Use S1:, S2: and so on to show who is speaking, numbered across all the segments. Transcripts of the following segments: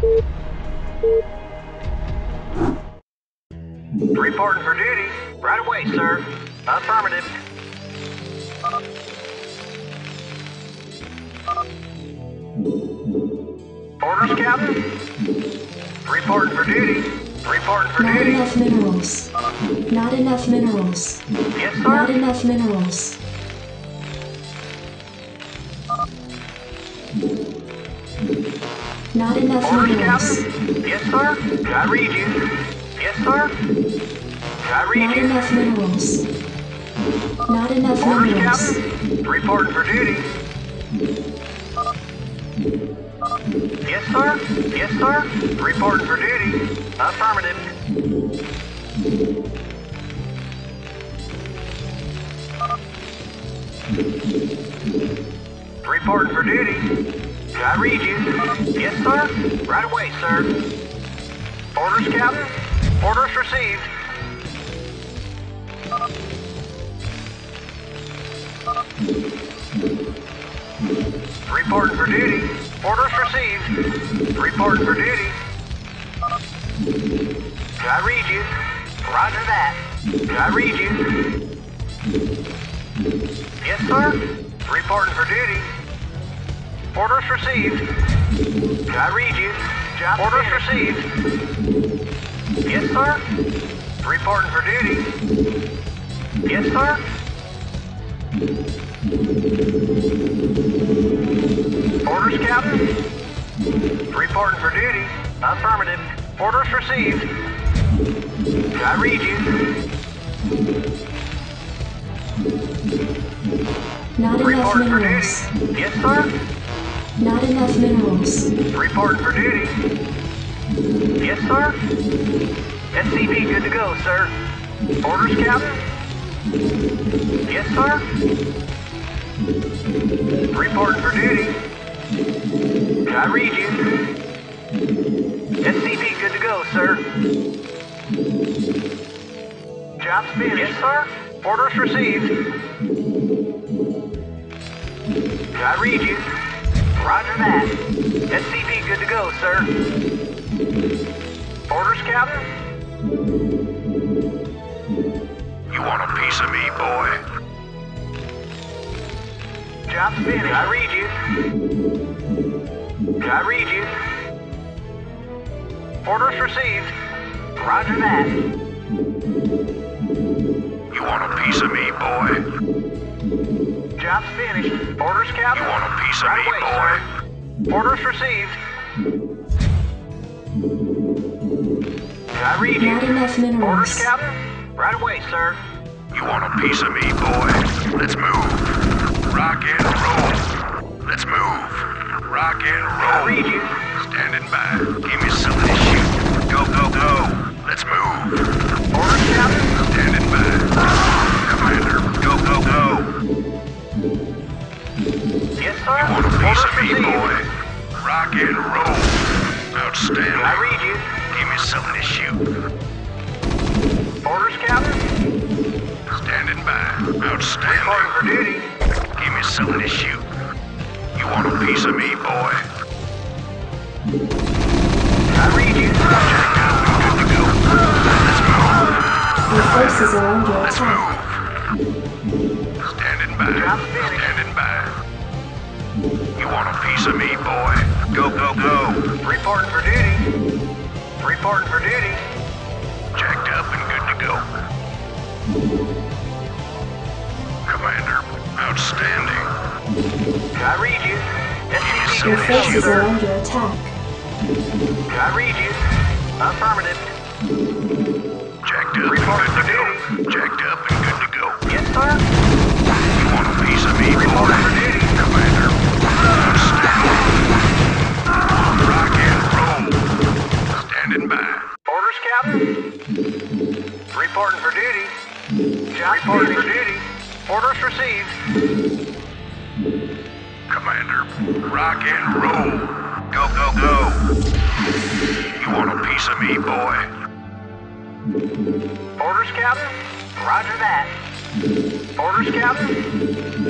S1: Reporting for duty. Right away, sir. Affirmative. Orders, Captain? Reporting for duty. Reporting for
S2: Not
S1: duty.
S2: enough minerals. Not enough minerals.
S1: Yes, sir.
S2: Not enough minerals. Not enough
S1: Orders,
S2: minerals.
S1: Captain? Yes, sir. I read you. Yes, sir. I read
S2: Not
S1: you.
S2: enough minerals. Not enough
S1: Orders,
S2: minerals.
S1: Captain? Reporting for duty. Yes, sir. Yes, sir. Reporting for duty. Affirmative. Reporting for duty. I read you. Yes, sir. Right away, sir. Orders, Captain? Orders received. Reporting for duty. Orders received. Reporting for duty. I read you. Roger that. I read you. Yes, sir. Reporting for duty. Orders received. I read you. Job orders received. Yes, sir. Reporting for duty. Yes, sir. Orders, Captain? Reporting for duty. Affirmative. Orders received. I read you.
S2: Not enough
S1: Reporting for
S2: minerals.
S1: duty. Yes, sir.
S2: Not enough minerals.
S1: Reporting for duty. Yes, sir. SCV good to go, sir. Orders, Captain? Yes, sir. Reporting for duty. I read you. SCV good to go, sir. Job's finished. Yes, sir. Orders received. I read you. Roger that. SCV good to go, sir. Orders, Captain?
S3: You want a piece of me, boy?
S1: Job's finished. I read you. I read you. Orders received. Roger that.
S3: You want a piece of me, boy?
S1: Job's finished. Orders, Captain?
S3: You want a piece of
S1: Right
S3: me,
S1: away,
S3: boy?
S1: sir. Orders received. I read
S2: Not
S1: you.
S2: enough
S1: Orders,
S2: minerals.
S1: Captain? Right away, sir.
S3: You want a piece of me, boy? Let's move. Rock and roll. Let's move. Rock and
S1: I
S3: roll.
S1: read you.
S3: Standing by. Give me something to shoot. Go, go, go. Let's move.
S1: Orders, Captain?
S3: Standing by. Commander, go, go, go.
S1: Yes, sir.
S3: You want a piece of
S1: Orders
S3: me,
S1: received.
S3: boy? Rock and roll. Outstanding.
S1: I read you.
S3: Give me something to shoot.
S1: Orders, Captain?
S3: Standing by.
S1: Reporting
S3: Outstanding.
S1: for duty.
S3: Give me something to shoot. You want a piece of me, boy?
S1: I read you.
S3: Jacked up and good to go. Let's move.
S2: Your forces are under
S3: Let's
S2: attack.
S3: move. Standing by. Standing by. You want a piece of me, boy? Go, go, go.
S1: Reporting for duty. Reporting for duty.
S3: Jacked up and good to go. Commander, outstanding.
S1: I read you. SCV
S2: Your
S1: good to go,
S2: forces are
S1: sir.
S2: under attack.
S1: I read you. Affirmative.
S3: Jacked up
S1: Reporting
S3: and
S1: for
S3: good to
S1: duty.
S3: go. Jacked up and good to go.
S1: Yes, sir.
S3: You want a piece of me, boy?
S1: Reporting for duty.
S3: Commander, outstanding. Rock and roll. Standing by.
S1: Orders, Captain? Reporting for duty. Reporting for duty. Orders received.
S3: Commander, rock and roll. Go, go, go. You want a piece of me, boy?
S1: Orders, Captain? Roger that. Orders, Captain?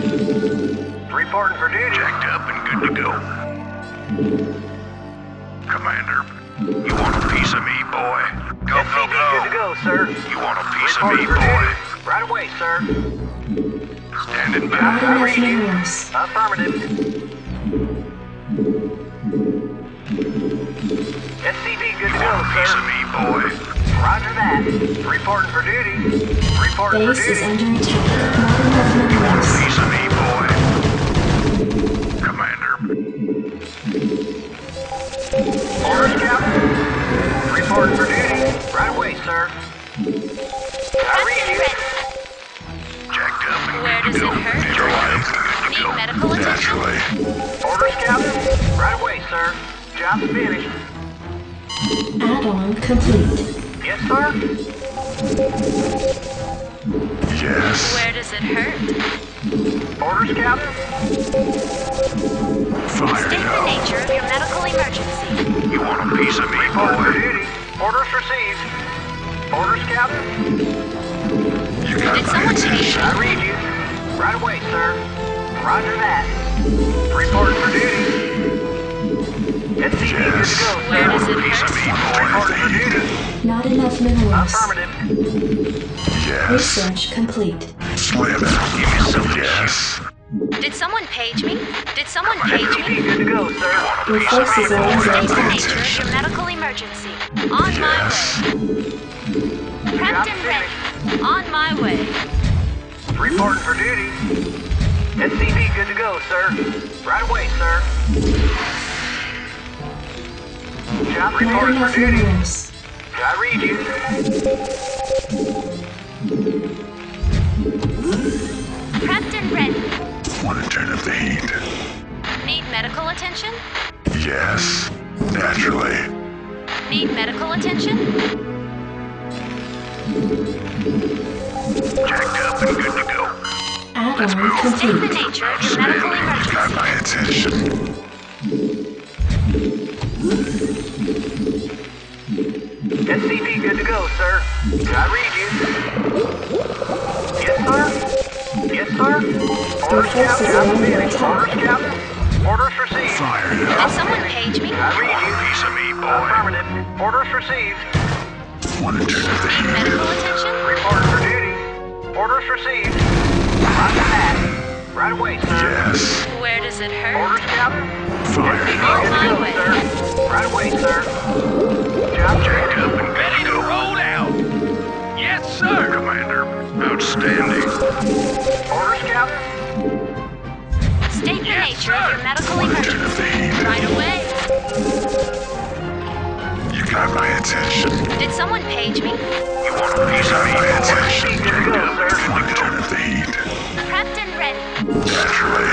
S1: Reporting for duty.
S3: Jacked up and good to go. Commander, you want a piece of me, boy? Go, go,
S1: SCV good to
S3: go.
S1: go, sir.
S3: You want a piece of
S1: Reporting
S3: me,
S1: for
S3: boy?
S1: duty. Right away, sir.
S3: Standing
S2: Not
S3: by.
S2: enough minerals.
S1: Affirmative. SCV good to
S3: You
S1: go,
S3: want a piece
S1: sir.
S3: of me, boy?
S1: Roger that. Reporting for duty. Reporting for
S2: Base is
S1: duty.
S2: under attack. Not enough minerals.
S3: Piece of me, boy. Commander,
S1: Orders, Captain. Reporting for duty. Right away, sir. I read you.
S3: jacked up and
S4: Where
S3: good to
S4: does
S3: go.
S4: it hurt?
S3: Neutralized. Good to
S4: Need
S3: go.
S4: medical attention?
S3: Naturally.
S1: Orders, Captain. Right away, sir. Job's finished.
S2: Add-on complete.
S1: Yes, sir.
S3: Yes.
S4: Where does it hurt?
S1: Orders, Captain.
S3: Fire
S4: State the
S3: now.
S4: nature of your medical emergency.
S3: You want a piece of me,
S1: Reporting for
S3: boy?
S1: duty. Orders received. Orders, Captain.
S3: You got
S4: Did
S3: my
S4: someone take
S3: attention.
S1: I read you. Right away, sir. Roger that. Reporting for duty. SCV good to go,
S4: Where does
S1: sir.
S4: it
S3: Piece of
S4: hurt?
S3: me, boy.
S1: Reporting for duty.
S2: Not enough minerals.
S1: Affirmative.
S3: Yes.
S2: Research complete.
S3: Slam it. Give me some. Yes.
S4: Did someone page me? Did someone page
S1: SCV
S4: me?
S1: good to go, sir.
S2: Your forces are under
S4: State the
S2: attack.
S4: nature of your medical emergency. On my
S3: Yes.
S4: way. Prepped and ready. On my way.
S1: Reporting for duty. SCV good to go, sir. Right away, sir. Job
S2: Not
S1: reporting for
S2: enough
S1: duty.
S2: minerals.
S1: I read you.
S4: Prepped and ready.
S3: Want to turn up the heat?
S4: Need medical attention?
S3: Yes. Naturally.
S4: Need medical attention?
S3: Jacked up and good to go.
S2: Add-on
S4: State the
S2: complete.
S4: nature of your medical
S3: Outstanding. You got
S4: emergency.
S3: my attention.
S1: SCV good to go, sir. I read you. Yes, sir. Yes, sir. Orders,
S2: forces
S1: Captain.
S2: are under attack.
S1: Orders, Captain. Orders received.
S3: Fire
S4: Did
S3: now.
S4: someone page me?
S1: I read you.
S3: Piece of me, boy.
S1: Affirmative. Orders received.
S3: Want to turn up the
S4: Need
S3: heat?
S4: medical attention?
S1: Reporting for duty. Orders received. Roger that. Right away, sir.
S3: Yes.
S4: Where does it hurt?
S1: Orders, Captain.
S3: Fire
S1: SCV
S3: now.
S1: good to go,
S4: way.
S1: sir. Right away, sir. Job
S3: Jacked
S1: finished.
S3: up and ready to roll out. Yes, sir. Commander. Outstanding.
S1: Orders, Captain.
S4: State the nature of your medical
S3: Want to turn up
S4: emergency.
S3: the heat?
S4: Right away.
S3: You got my attention.
S4: Did someone page me?
S3: You want a piece of me, boy?
S1: SCV good to go, sir.
S3: Want to turn up the heat?
S4: Prepped and ready.
S3: Naturally.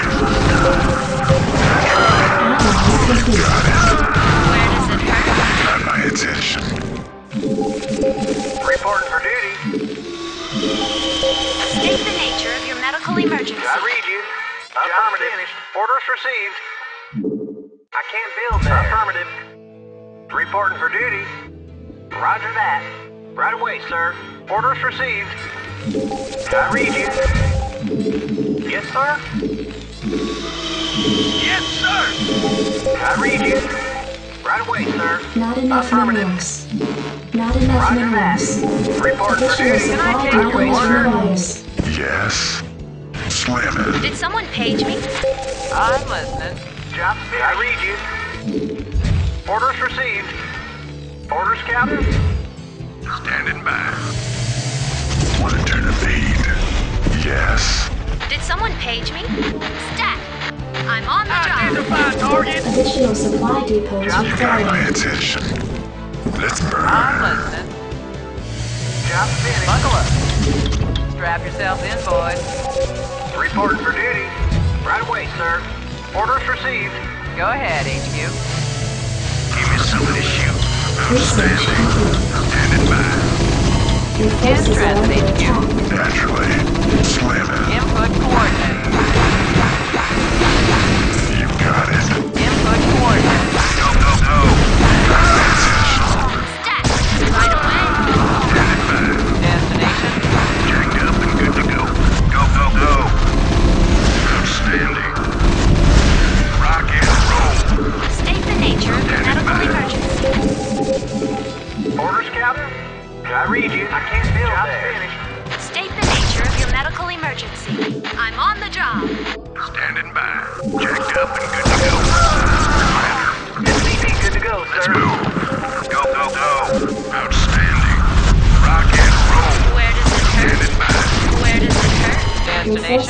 S2: Add-on complete.
S4: Where does it hurt?
S3: Got my attention.
S1: Reporting for duty.
S4: State the nature of your medical emergency.
S1: I read you. Affirmative. Orders received. I can't build there. Affirmative. Reporting for duty. Roger that. Right away, sir. Orders received. I read you. Yes, sir. Yes, sir. I read you. Right away, sir.
S2: Not enough
S1: Affirmative.
S2: minerals. Not enough
S1: Roger that.
S2: minerals.
S1: Reporting for
S2: Additional
S1: duty.
S2: supply
S1: Right
S2: depots
S1: away, sir.
S2: requires.
S3: Yes. Slam it.
S4: Did someone page me?
S1: I'm listening. Job finished. I read you. Orders received. Orders, Captain.
S3: Standing by. Want to turn up the heat? Yes.
S4: Did someone page me? Stat. I'm on the job.
S1: Target.
S2: Additional supply depots
S1: Job
S3: You got my
S2: required.
S3: attention. Let's burn.
S1: listening. Job finished.
S5: Buckle up. Strap yourself in, boys.
S1: Reporting for duty. Right away, sir. Orders received.
S5: Go ahead, HQ.
S3: Give me some of this shoot.
S2: Research
S3: Outstanding.
S2: complete.
S3: Standing by.
S2: Your forces are under
S5: Transit HQ.
S2: attack.
S3: Naturally. Slam it.
S5: Input coordinates.
S3: You got it.
S5: Input coordinates.
S3: Go, go, go. Got my attention.
S4: Stat. Right away.
S3: Standing by.
S5: Destination.
S3: Jacked up and good to go. Go, go, go. Outstanding. Rock and roll.
S4: State the nature of your medical emergency.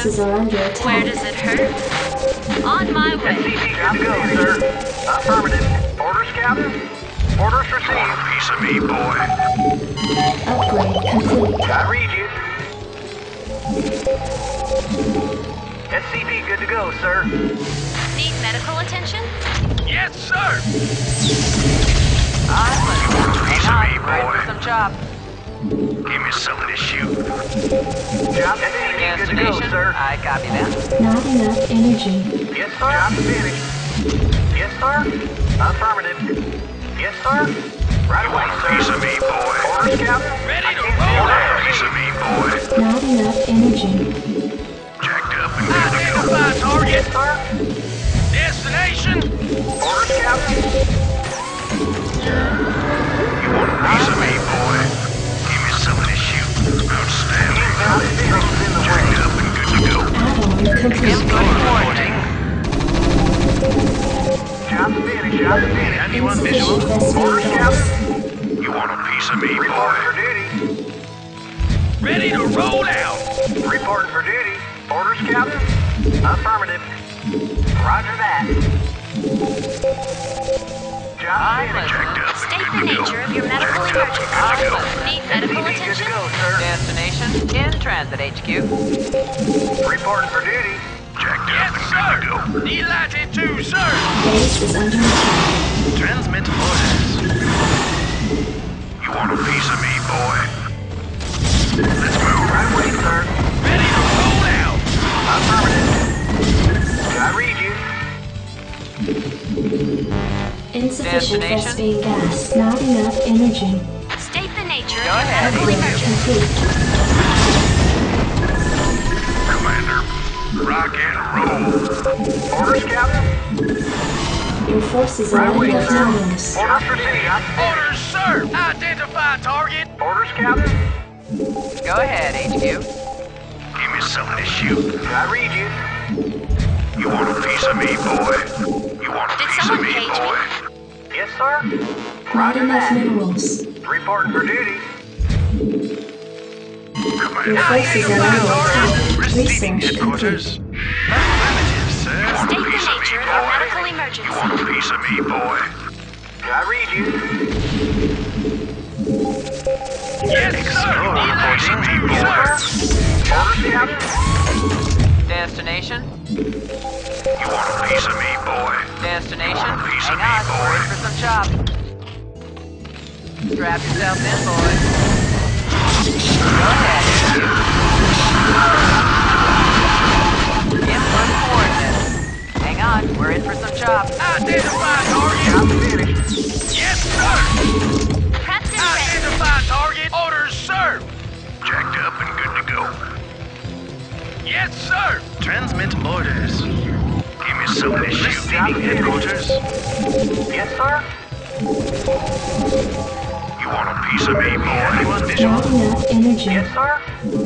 S2: forces are under
S4: Where
S2: attack.
S4: does it hurt? On my way.
S1: SCV good to go, sir. Affirmative. Orders, Captain? Orders
S3: Want a
S1: received.
S3: piece of me, boy?
S2: Upgrade complete.
S1: I read you. SCV good to go, sir.
S4: Need medical attention?
S3: Yes, sir.
S5: I'm listening.
S3: Piece of
S5: Hang
S3: me,
S5: on, we're in
S3: boy.
S5: for some chop.
S3: Give me something to shoot.
S1: Job finished. Good to go,
S5: Destination?
S1: sir.
S5: I copy that.
S2: Not enough energy.
S1: Yes, sir. Job finished. Yes, sir. Affirmative. Yes, sir. Right away,
S3: Want a piece
S1: sir.
S3: of me, boy?
S1: Orders, Captain?
S3: Ready to
S1: I can't
S3: roll
S1: feel
S3: out.
S1: that.
S3: Piece of me, boy.
S2: Not enough energy.
S3: Jacked up and good to go.
S1: Yes, sir.
S3: Destination.
S1: Orders, Captain?
S3: You want a piece of me, boy? Give me something to shoot. Outstanding.
S1: Job finished in the way.
S3: Jacked up and good to go.
S2: Add-on complete.
S5: Input warning.
S1: Job finished. Job finished.
S2: Insufficient Vespene
S1: Orders,
S2: gas.
S1: Captain?
S3: You want a piece of me,
S1: Reporting for
S3: boy?
S1: duty.
S3: Ready to roll out.
S1: Reporting for duty. Orders, Captain? Affirmative. Roger that. Job
S5: I'm
S1: finished.
S3: Jacked up
S4: State
S3: and
S4: the
S3: good to
S4: nature
S3: go.
S4: of your medical
S3: Jacked up
S4: emergency.
S3: and good to go.
S4: Need medical
S1: SCV good to
S4: attention?
S1: go, sir.
S5: Destination in transit HQ.
S1: Reporting for duty.
S3: Jacked up and good to go. Delighted to, sir.
S2: Base is under attack.
S3: Transmit orders. You want a piece of me, boy? Let's move.
S1: Right away, sir.
S3: Ready to roll out.
S1: Affirmative. I read you.
S2: Insufficient
S5: Destination?
S2: Vespene gas. Not enough energy.
S4: State the nature
S5: Go
S4: of your
S5: ahead.
S4: medical
S2: Upgrade
S4: emergency.
S2: complete.
S3: Commander, rock and roll.
S1: Orders, Captain?
S2: Your forces are
S1: Right away,
S2: under
S1: sir.
S2: attack.
S1: Orders received.
S3: Orders, sir. Identify target.
S1: Orders, Captain?
S5: Go ahead, HQ.
S3: Give me something to shoot.
S1: I read you.
S3: You want a piece of me, boy? You want a
S4: Did
S3: piece of
S4: someone
S3: me,
S4: page me?
S3: boy?
S1: Yes, sir.
S2: Not
S1: Roger
S2: enough
S1: that.
S2: minerals.
S1: Reporting for duty.
S2: Your
S3: Commander,
S2: forces are under attack.
S3: receiving
S2: Research
S3: headquarters.
S2: complete.
S3: Affirmative, sir. You want
S4: State
S3: a
S4: the
S3: piece of
S4: nature
S3: me,
S4: of your
S3: boy?
S4: medical
S3: You
S4: emergency.
S3: want a piece of me, boy?
S1: I read you.
S3: Yes, sir. Reporting, boy.
S1: Orders, Captain?
S5: Destination?
S3: You want a piece of me, boy?
S5: Destination?
S3: Want a piece of
S5: Hang
S3: me,
S5: on, we're in
S3: boy?
S5: for some chop. Strap yourself in, boys. Go ahead, HQ. Input coordinates. Hang on, we're in for some chop.
S3: Identify target.
S1: Job finished.
S3: Yes, sir.
S4: Prepped and ready.
S3: Identify target. Orders, sir. Jacked up and good to go. Yes, sir. Transmit orders. Give me something to shoot. Receiving headquarters.
S1: Yes, sir.
S3: You want a piece of me, boy? Anyone visual?
S2: Not enough energy.
S1: Yes, sir.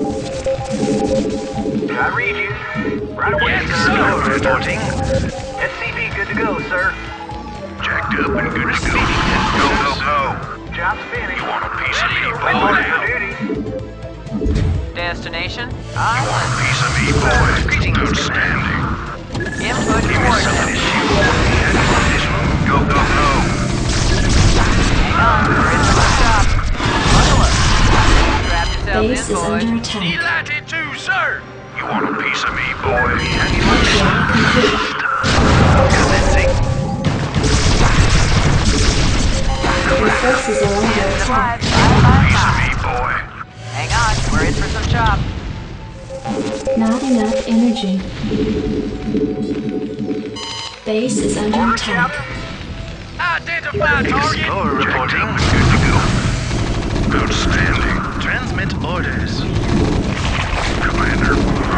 S1: I read you. Right away,
S3: Yes,
S1: sir.
S3: sir. Reporting.
S1: SCV good to go, sir.
S3: Jacked up and good to go. Go, go, go.
S1: Job finished.
S3: You want a piece of me, boy?
S1: Reporting for duty.
S5: Destination?
S3: You want a piece of me, boy? Outstanding.
S5: Input
S3: Give me something to
S5: coordinates.
S3: shoot. Anyone visual? Go, go, go.
S5: Hang on, we're in for some chop. Buckle up. Strap yourself
S2: Base
S5: in,
S2: is
S5: boys.
S2: under attack.
S3: Delighted to, sir. You want a piece of me, boy? Anyone
S2: Upgrade complete.
S3: commencing?
S2: Your forces are under attack.
S3: Piece of me, boy?
S5: Hang on, we're in for some chop.
S2: Not enough energy. Base is under
S1: Orders,
S2: attack.
S1: Captain?
S3: Identify target. Explorer reporting. Good to go. Outstanding. Transmit orders. Commander.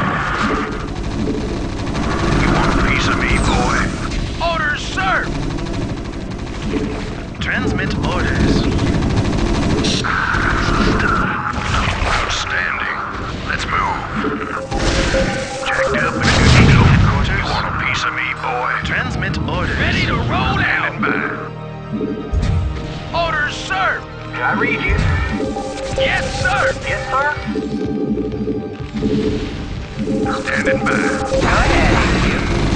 S3: You want a piece of me, boy? Orders, sir. Transmit orders. Outstanding. Let's move. Jacked up and good to go. Headquarters. You want a piece of me, boy? Transmit orders. Ready to roll out. Orders, sir.
S1: I read you.
S3: Yes, sir.
S1: Yes, sir.
S3: Standing by.
S5: Go ahead, HQ.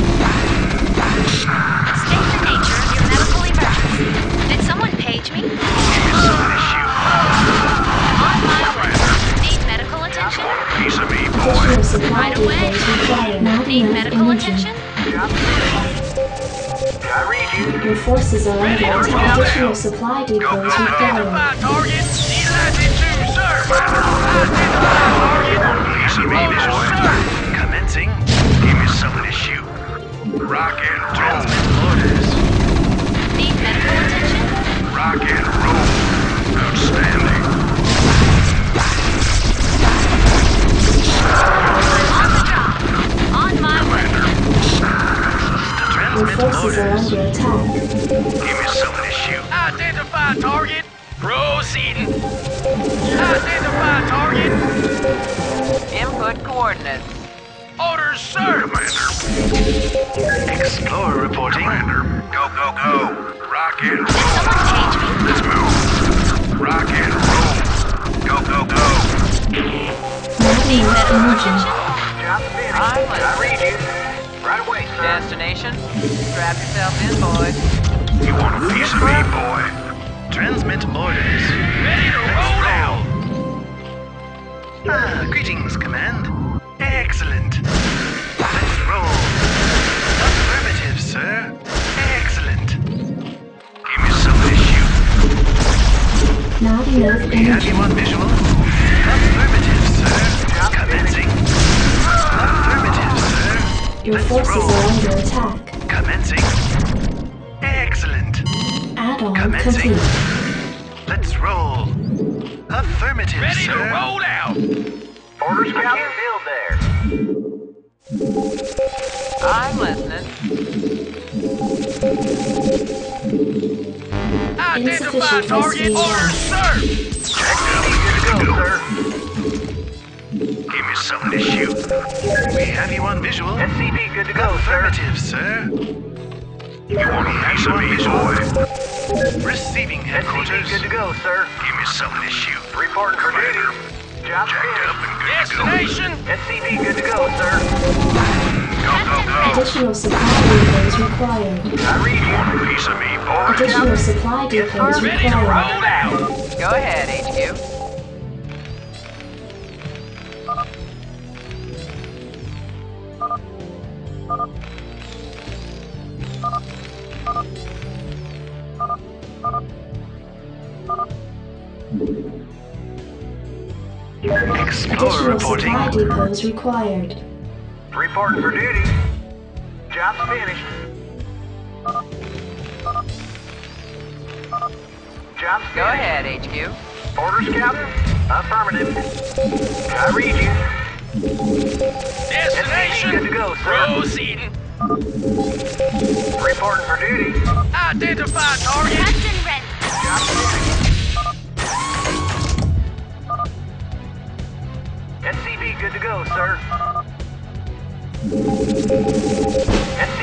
S4: State the nature of your medical emergency. Did someone page me?
S3: Give me some of this shoot.
S4: On my way. Need medical attention?
S3: Piece of me, boy.
S2: Additional supply
S4: Right away.
S2: depots required. Not
S4: Need
S2: enough
S4: medical
S2: energy.
S4: attention?
S1: Job finished. I read you.
S2: Your forces are under attack. Additional supply depots required.
S3: Target. Eliminated 2, sir. Identify target. Piece of me, boy. Commencing. Give me some of this shoot. Rock and roll. Transmit orders.
S4: Need medical attention?
S3: Rock and roll. Outstanding.
S4: On the job. On my way.
S2: Your forces are under attack.
S3: Give me some of this shoot. Identify target. Proceeding. Identify target.
S5: Input coordinates.
S3: Orders, sir. Commander. Explorer reporting. Commander. Go, go, go. Rock and
S4: Did someone
S3: roll.
S4: page me?
S3: Let's move. Rock and roll. Go, go, go.
S2: Not
S4: Need
S2: enough
S4: medical
S2: energy.
S4: attention?
S1: Job finished.
S5: I'm
S1: I read you. Right away, sir.
S5: Destination. Strap yourself in, boys.
S3: You want a piece of me, boy? Transmit orders. Ready to roll out. Greetings, Command. Excellent. Let's roll. Affirmative, sir. Excellent. Give me some of this shoot.
S2: Not enough
S3: We have
S2: energy.
S3: you on visual. Affirmative, sir. Commencing. Affirmative, sir.
S2: Your
S3: Let's
S2: forces
S3: roll.
S2: are under attack.
S3: Commencing. Excellent.
S2: Add-on
S3: Commencing.
S2: complete.
S3: Let's roll. Affirmative,
S6: Ready
S3: sir.
S6: to roll out.
S1: Orders, Captain. I can't build there.
S5: I'm listening.
S6: Identify
S2: Insufficient
S6: target.
S2: SDR.
S6: Orders, sir.
S1: Good to go, sir.
S3: Give me something to shoot. We have you on visual.
S1: SCP, good to go, sir.
S3: Affirmative, sir. You want a piece of me, boy? Receiving
S1: SCP,
S3: headquarters.
S1: good to go, sir.
S3: Give me something to shoot.
S1: Reporting for duty. Job
S3: Jacked up
S1: finished.
S3: and good to go.
S6: Destination.
S1: SCP, good to go, sir.
S3: Go, go, go.
S2: Additional supply depots required.
S1: I read you.
S3: Want a piece of me, boy?
S2: Additional supply depots
S6: Ready to
S2: required.
S6: roll out.
S5: Go ahead, HQ.
S3: Explorer
S2: Additional
S3: reporting.
S2: supply depots required.
S1: Reporting for duty. Job's finished. Job's
S5: Go
S1: finished.
S5: ahead, HQ.
S1: Orders, Captain? Affirmative. I read you.
S6: Destination.
S1: Good to go, sir.
S6: Proceeding.
S1: Reporting for duty.
S6: Identify target.
S4: Captain Red.
S1: Job's finished. SCP, good to go, sir.